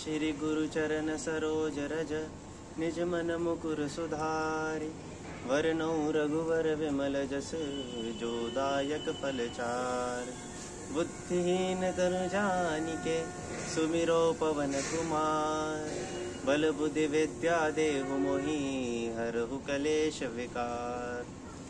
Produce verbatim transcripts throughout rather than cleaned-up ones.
श्री गुरु चरण सरोज रज निज मन मुकुर सुधारि। वरनौ रघुवर विमल जस जो दायक फल चार। बुद्धिहीन तनु जानिके सुमिरो पवन कुमार। बल बुद्धि विद्या देहु मोहि हरहु कलेश विकार।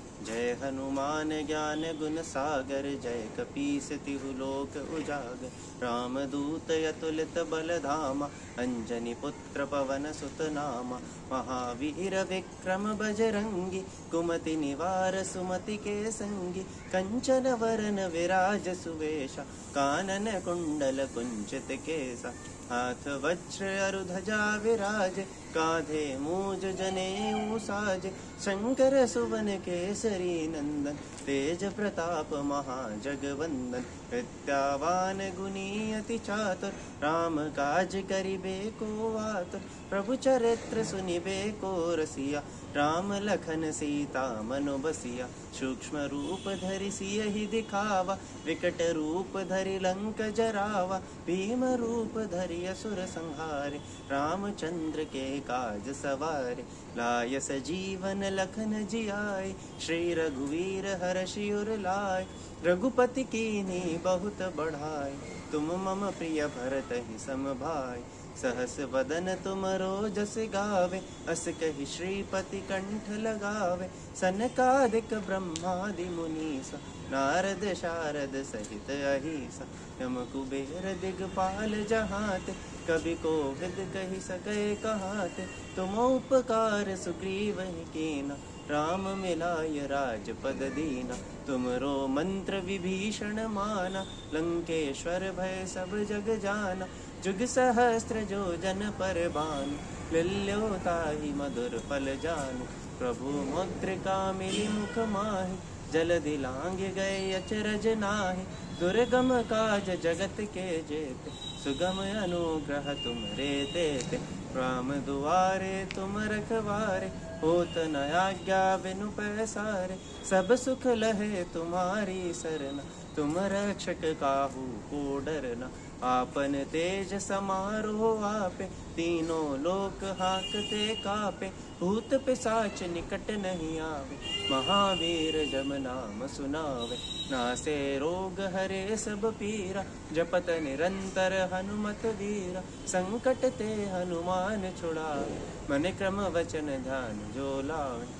जय हनुमान ज्ञान गुण सागर जय कपीस तिहु लोक उजागर। रामदूत अतुलित बल धामा अंजनी पुत्र पवन सुत नामा। महावीर विक्रम बजरंगी कुमति निवार सुमति के संगी। कंचन वरन विराज सुवेशा कानन कुंडल कुंचित केसा। हाथ वज्र अरु ध्वजा विराज कांधे मूज जनेऊ साज। शंकर सुवन केसरी नंदन तेज प्रताप महाजगवंदन। विद्यावान गुणी अति चातुर राम काज करिबे को आतुर। प्रभु चरित्र सुनिबे को रसिया राम लखन सीता मनो बसिया। सूक्ष्म रूप धरि सियहि दिखावा विकट रूप धरि लंक जरावा। भीम रूप धरि असुर संहारे रामचंद्र के काज सवारे। लाय सजीवन लखन जियाय श्री रघुवीर हर्षि उर लाय। रघुपति कीन्ही बहुत बढ़ाय तुम मम प्रिय भरत ही सम भाई। सहस वदन तुम जस गावे अस कहि श्रीपति कंठ लगावे। सनकादिक ब्रह्मादि मुनीसा नारद शारद सहित अहिसा। यम कुबेर दिगपाल जहाते कवि कोविद कहि सके कहाते। तुम उपकार सुग्रीव कीना राम मिलाय राजपद दीना। तुमरो मंत्र विभीषण माना लंकेश्वर भय सब जग जाना। जुग सहस्त्र जो जन पर भानु लिल्यो ताहि मधुर फल जानु। प्रभु मुद्रिका मिली मुख माहि जलधि लांघ गए अचरज नाहि। दुर्गम काज जगत के जेते सुगम अनुग्रह तुमरे तेते। राम दुआरे तुम रखवारे होत न आज्ञा बिनु पैसारे। सब सुख लहे तुम्हारी सरना तुम रक्षक काहू को डरना। आपन तेज समारो आपे तीनों लोक हाकते कापे। भूत पिशाच निकट नहीं आवे महावीर जब नाम सुनावे। नासे रोग हरे सब पीरा जपत निरंतर हनुमत वीरा। संकट ते हनुमान छुड़ावे मन क्रम वचन ध्यान जो लावे।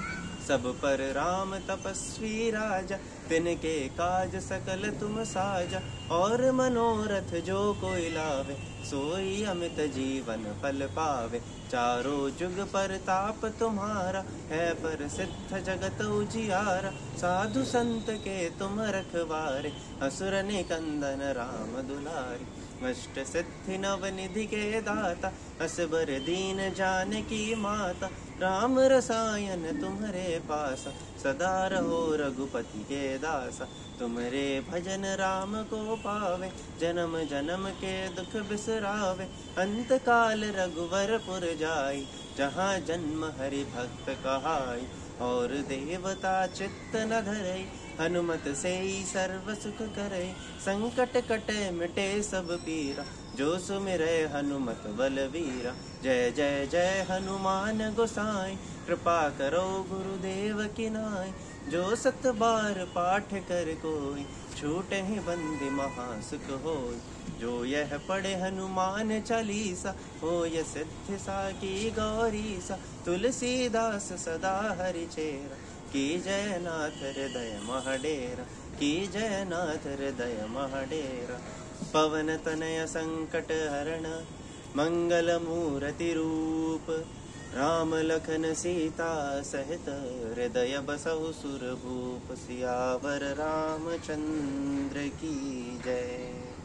सब पर राम तपस्वी राजा तिनके काज सकल तुम साजा। और मनोरथ जो कोई लावे सोई अमित जीवन फल पावे। चारों जुग पर ताप तुम्हारा है प्रसिद्ध जगत उजियारा। साधु संत के तुम रखवारे असुर निकंदन राम दुलारी। अष्ट सिद्धि नव निधि के दाता असबर दीन जानकी माता। राम रसायन तुम्हारे पासा सदा रहो रघुपति के दासा। तुम्हारे भजन राम को पावे जन्म जन्म के दुख बिसरावे। अंत काल रघुवर पुर जाई जहाँ जन्म हरि भक्त कहाई। और देवता चित्त न धरई हनुमत से ही सर्व सुख करे। संकट कटे मिटे सब पीरा जो सुमिरै हनुमत बलवीरा। जय जय जय हनुमान गोसाई कृपा करो गुरुदेव की नाई। जो सत बार पाठ कर कोई छूटे ही बंदी महासुख होय। जो यह पढ़े हनुमान चालीसा होय सिद्धि साकी गौरीसा। तुलसीदास सदा हरि चेरा की जय नाथ हृदय महडेरा। की जय नाथ हृदय महडेरा। पवन तनय संकट हरण मंगल मूर्ति रूप। राम लखन सीता सहित हृदय बसहु सुरभूप। सियावर रामचंद्र की जय।